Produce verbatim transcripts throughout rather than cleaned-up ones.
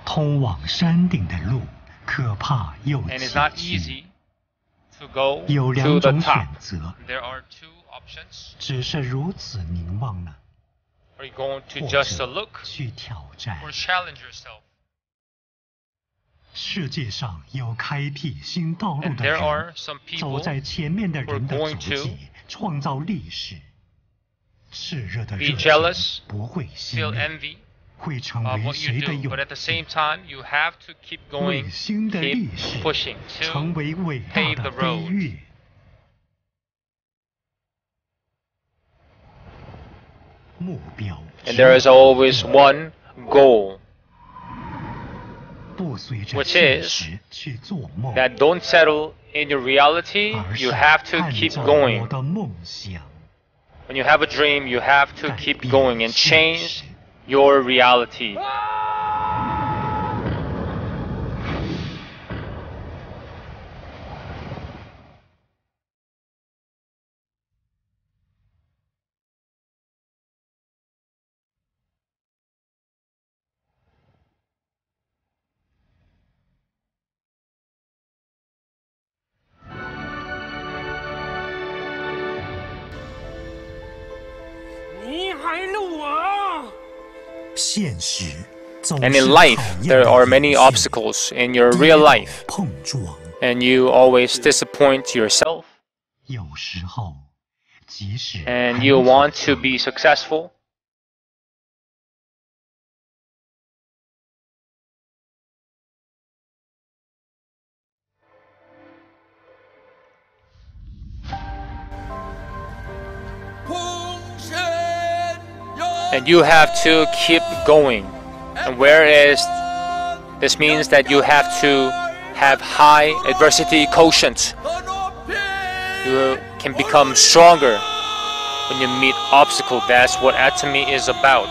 通往山顶的路可怕又崎岖。有两种选择，只是如此凝望呢，或者去挑战。世界上有开辟新道路的人，走在前面的人的足迹，创造历史。炽热的热情不会熄灭，会成为谁的勇气？为新的历史成为伟大的飞跃。目标。And there is always one goal, which is that don't settle in your reality, you have to keep going. When you have a dream, you have to keep going and change your reality. And in life, there are many obstacles in your real life, and you always disappoint yourself, and you want to be successful. And you have to keep going. And whereas this means that you have to have high adversity quotient, you can become stronger when you meet obstacles. That's what Atomy is about.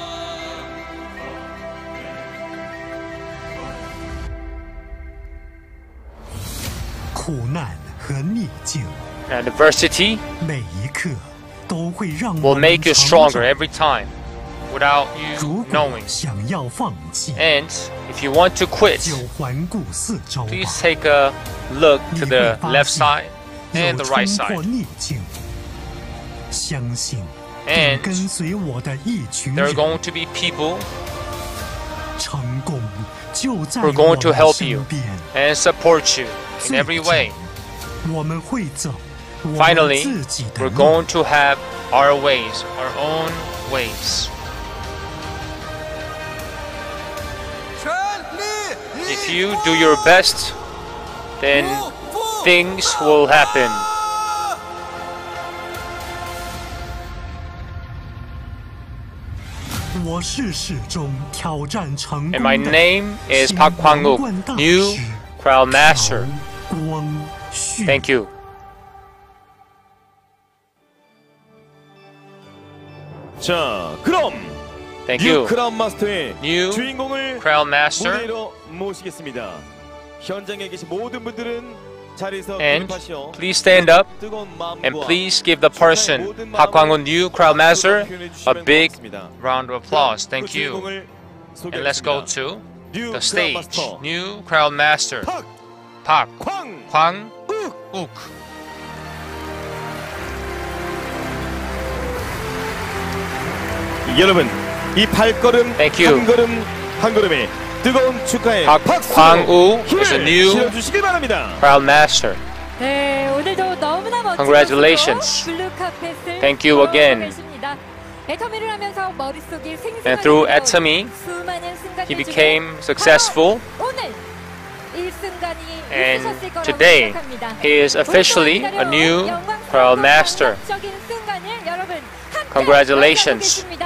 And adversity will make you stronger every time without you knowing. And if you want to quit, please take a look to the left side and the right side. And there are going to be people who are going to help you and support you in every way. Finally, we're going to have our ways, our own ways. If you do your best, then things will happen. And my name is Park Kwang-wook, new Crown Master. Thank you. 자, 그럼 Thank you. 뉴 크라운 마스터의 New 주인공을 Crown Master. 무대로 모시겠습니다. 현장에 계신 모든 분들은 자리에서 And 기립하시오. please stand up 뜨거운 마음과 and please give the person, Park Kwang-wook, new Crown Master, a big round of applause. Thank you. And let's go to the stage. New Crown Master, Park Kwang-wook. 여러분, 이 발걸음 Thank you. 한 걸음 한 걸음에 뜨거운 축하의 Park 박수 Kwang-wook is a 힘을 new 실어주시길 바랍니다. Crown Master. 네, 오늘도 너무나 멋진 Congratulations. 블루카펫을 Thank you again. 애터미를 하면서 머릿속에 생생하게 And through 있던 Atomy, 수많은 순간들 he 중에 became successful. 바로 오늘 이 순간이 And 있으셨을 거라고 today, 생각합니다. he is officially a new Crown Master. 영광스럽고 순간을 여러분 함께 Congratulations. 만나보겠습니다.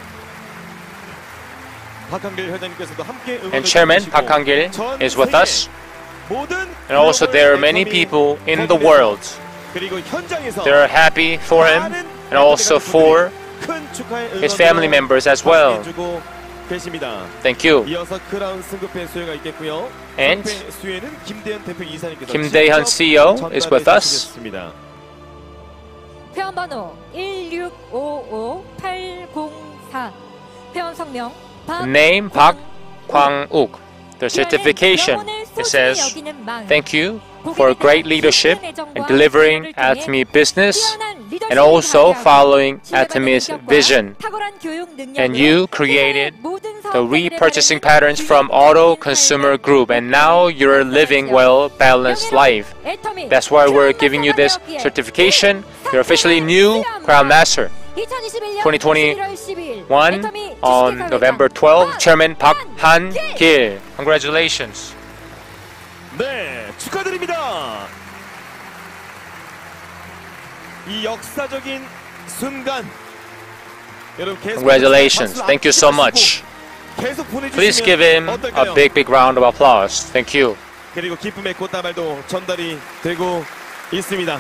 And Chairman Park Hang-il is with us. And also there are many people in the world. They are happy for him and also for his family members as well. Thank you. And Kim Dae-hyun C E O is with us. 회원번호 일육오오 팔공사 회원 성명 Name Park Kwang-uk, the certification. It says, thank you for great leadership in delivering Atomy business and also following Atomy's vision. And you created the repurchasing patterns from Auto Consumer Group, and now you're living well-balanced life. That's why we're giving you this certification. You're officially new Crown Master. twenty twenty-one on November twelfth, Chairman Park Han-gil. Congratulations. 네, 축하드립니다. 이 역사적인 순간 여러분 계속 Congratulations. Thank you so much. 계속 Please give him a big, big round of applause. Thank you. 그리고 기쁨의 꽃다발도 전달이 되고 있습니다.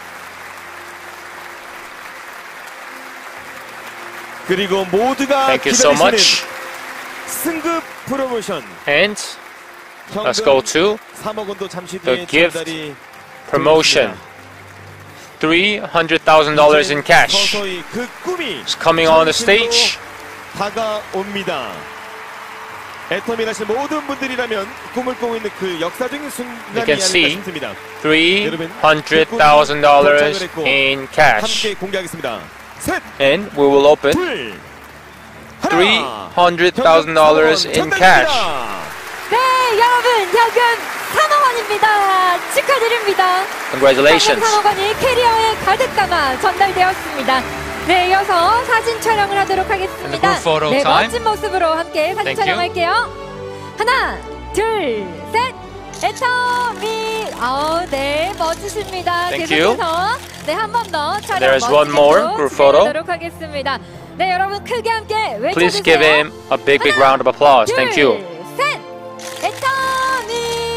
그리고 모두가 Thank you so 기다리시는 much. 승급 프로모션. And let's go to the gift promotion. three hundred thousand dollars in cash is coming on the stage. 다가옵니다. 애터미 가신 모든 분들이라면 꿈을 꾸고 있는 그 역사적인 순간이 아닐까 싶습니다. three hundred thousand dollars in cash. 함께 공개하겠습니다. 셋, And we will open 둘, three hundred thousand dollars in cash. 네, 여러분 현금 삼억 원입니다. 축하드립니다. Congratulations. 삼억 원이 캐리어에 가득 담아 전달되었습니다. 네, 이어서 사진 촬영을 하도록 하겠습니다. 네, 멋진 모습으로 함께 사진 촬영할게요. 하나, 둘, 셋. 애터미. 아, 네, 멋지십니다. 계속해서 네, 한 번 더 촬영 멋지게 진행하도록 하겠습니다. 네, 여러분 크게 함께 외쳐주세요. Please give him a big, big round of applause. Thank you. 셋. 애터미.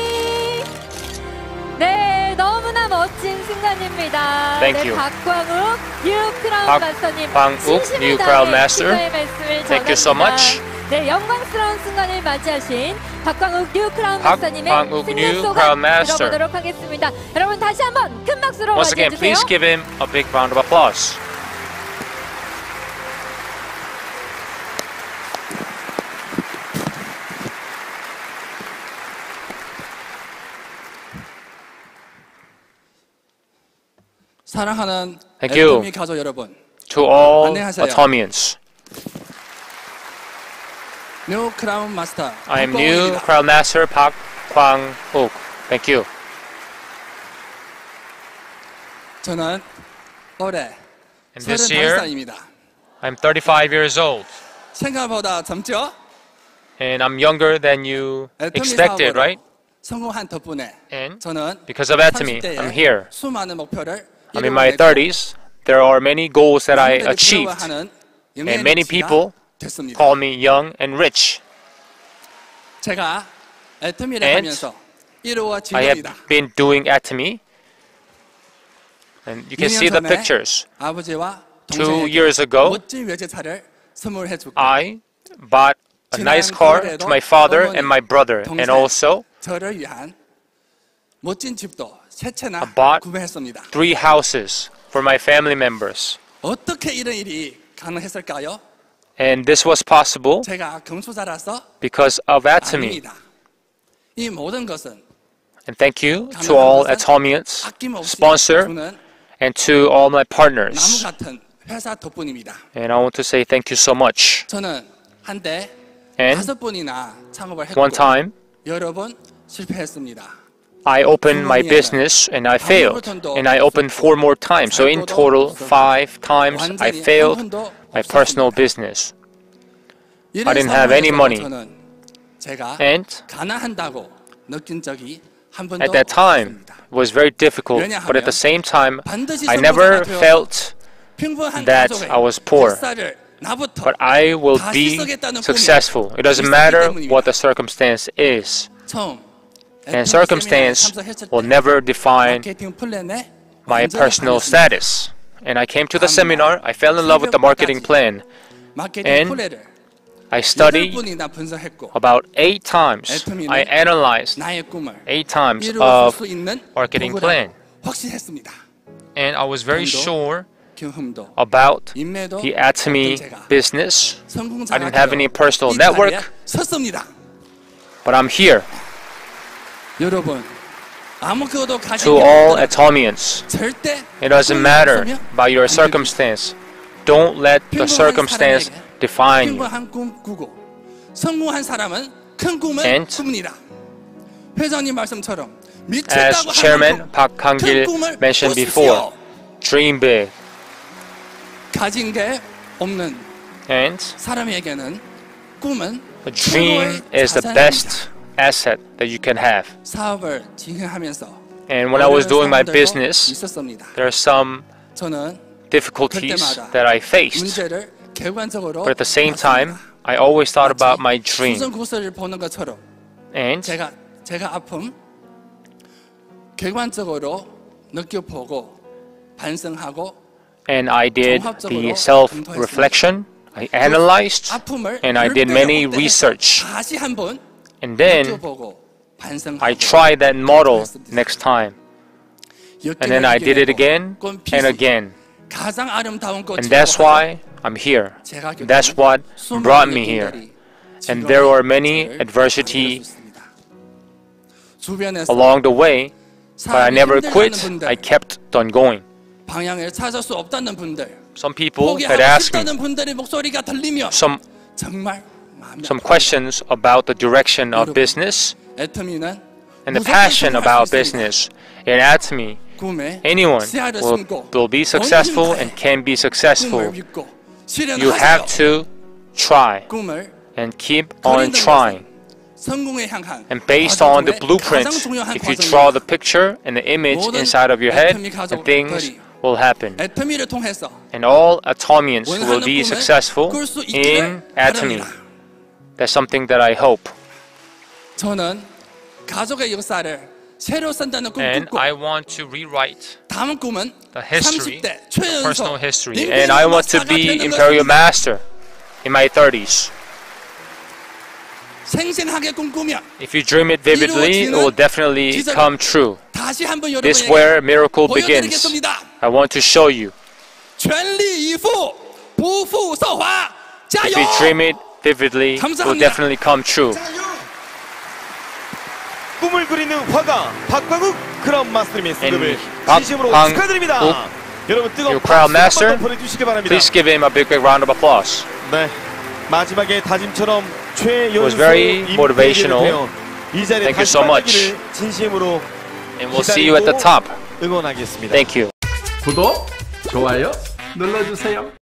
네, 너무나 멋진 순간입니다. Thank 네, you. 박광욱 뉴 크라운 마스터님, 박광욱 뉴 크라운 마스터. Thank you so much. 네, 영광스러운 순간을 맞이하신 박광욱 뉴 크라운 마스터님의 박광욱 뉴 승리 소감 크라운 마스터. 들어보도록 하겠습니다. 여러분 다시 한번 큰 박수로 Once again, 맞이해주세요. please give him a big round of applause. 사랑하는 Thank you. 애터미 가족 여러분, To all 안녕하세요. Atomians, 뉴 크라운 마스터 I am new 박광욱입니다. Crown Master Park Kwang-uk. Thank you. 저는 올해 And this year, 서른다섯 살입니다. I'm thirty-five years old. 생각보다 젊죠? And I'm younger than you 애터미 expected, 사업으로 right? 성공한 덕분에 And 저는 because of Atomy, 삼십 대에 I'm here. 수많은 목표를 I'm in my thirties. There are many goals that I achieved. 부러워하는 And many people 됐습니다. call me young and rich. 제가 애터미를 And 하면서 이루어진 I have 겁니다. been doing Atomy. And you can see the pictures. 아버지와 Two 동생에게 years ago, 멋진 외제차를 선물해주고 I bought a nice car to my father and my brother. And also, 저를 위한 멋진 집도 세 채나 I bought 구매했습니다. three houses for my family members. 어떻게 이런 일이 가능했을까요? And this was possible 제가 금수저라서 because of Atomy. 아닙니다. 이 모든 것은 And thank you to all Atomians, sponsor, 주는 and to all my 나무 partners. 같은 회사 덕분입니다. And I want to say thank you so much. 저는 한때 And 다섯 번이나 창업을 했고 one time, 여러 번 실패했습니다. I opened my business and I failed. And I opened four more times. So in total, five times I failed my personal business. I didn't have any money. 저는 제가 And 가난한다고 느낀 적이 한 번도 at that time, 없습니다. it was very difficult. But at the same time, I never felt 평범한 that 가족의 I was poor. 뱃살을 나부터 But I will 다시 be 쓰겠다는 꿈이 successful. It doesn't 있었기 matter 때문입니다. what the circumstance is. 처음 And 애터미 circumstance 세미나에 참석했을 will 때 never define 마케팅 플랜에 my 완전히 personal 반했습니다. status. And I came to the seminar, I fell in love with the marketing plan. 마케팅 And 플랜을 I 여덟 studied 번이나 분석했고 about eight times. I analyzed 나의 꿈을 eight times 이루어질 of 수 있는 marketing 도구라고 plan. 확신했습니다. And I was very 돈도, sure 경험도, about 인매도 the Atomy 없던 제가 business. I 성공자가 didn't have any 되어 personal 이 자리에 network. 섰습니다. But I'm here. 여러분, to all Atomians, it doesn't matter about your circumstance. Don't let the circumstance define you. And as Chairman Park Hang-gil mentioned before, dream big. And a dream is the best asset that you can have. And when I was doing my business, there are some difficulties that I faced. But at the same time, I always thought about my dream. And and I did the self-reflection, I analyzed, and I did many research. And then I tried that model next time. And then I did it again and again. And that's why I'm here. That's what brought me here. And there were many adversity along the way, but I never quit. I kept on going. Some people had asked me some, some questions about the direction of business and the passion about business. In Atomy, anyone will, will be successful and can be successful. You have to try and keep on trying. And based on the blueprint, if you draw the picture and the image inside of your head, then things will happen. And all Atomians will be successful in Atomy. That's something that I hope. And I want to rewrite the history, the personal history. And I want to be Imperial Master in my thirties. If you dream it vividly, it will definitely come true. This is where miracle begins. I want to show you. If you dream it vividly, it will definitely come true. 꿈을 그리는 화가 박광욱 크라운 마스터님의 승급을 Park 진심으로 Hang-guk, 축하드립니다. 여러분 뜨거운 your Crown 박수 Master, 한번 보내주시기 바랍니다. please give him a big, big round of applause. 네, 마지막에 다짐처럼 최연소 very motivational. 이 자리에 Thank you so much. 진심으로 And we'll see you at the top. 응원하겠습니다. Thank you. 구독, 좋아요 눌러주세요.